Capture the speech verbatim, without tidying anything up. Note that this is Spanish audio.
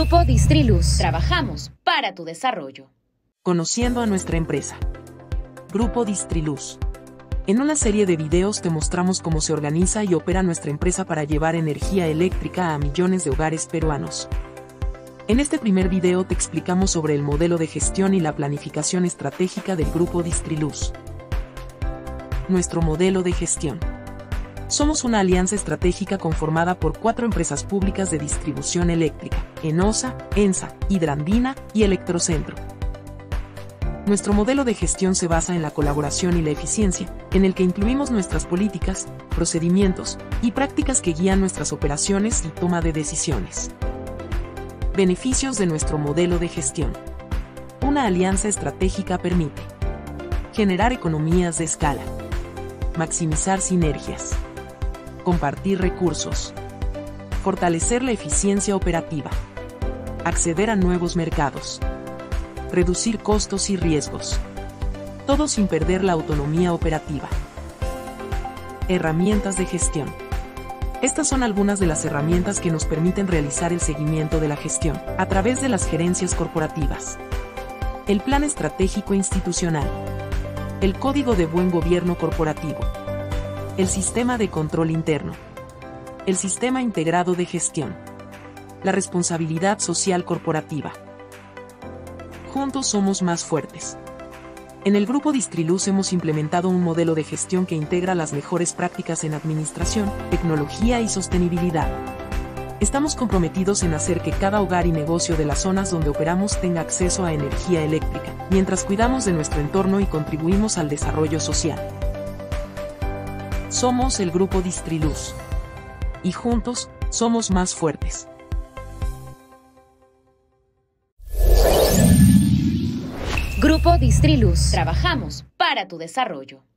Grupo Distriluz. Trabajamos para tu desarrollo. Conociendo a nuestra empresa. Grupo Distriluz. En una serie de videos te mostramos cómo se organiza y opera nuestra empresa para llevar energía eléctrica a millones de hogares peruanos. En este primer video te explicamos sobre el modelo de gestión y la planificación estratégica del Grupo Distriluz. Nuestro modelo de gestión. Somos una alianza estratégica conformada por cuatro empresas públicas de distribución eléctrica: ENOSA, ENSA, Hidrandina y Electrocentro. Nuestro modelo de gestión se basa en la colaboración y la eficiencia, en el que incluimos nuestras políticas, procedimientos y prácticas que guían nuestras operaciones y toma de decisiones. Beneficios de nuestro modelo de gestión. Una alianza estratégica permite generar economías de escala, maximizar sinergias, compartir recursos, fortalecer la eficiencia operativa, acceder a nuevos mercados, reducir costos y riesgos, todo sin perder la autonomía operativa. Herramientas de gestión. Estas son algunas de las herramientas que nos permiten realizar el seguimiento de la gestión a través de las gerencias corporativas. El Plan Estratégico Institucional. El Código de Buen Gobierno Corporativo. El Sistema de Control Interno. El Sistema Integrado de Gestión. La Responsabilidad Social Corporativa. Juntos somos más fuertes. En el Grupo Distriluz hemos implementado un modelo de gestión que integra las mejores prácticas en administración, tecnología y sostenibilidad. Estamos comprometidos en hacer que cada hogar y negocio de las zonas donde operamos tenga acceso a energía eléctrica, mientras cuidamos de nuestro entorno y contribuimos al desarrollo social. Somos el Grupo Distriluz. Y juntos, somos más fuertes. Grupo Distriluz. Trabajamos para tu desarrollo.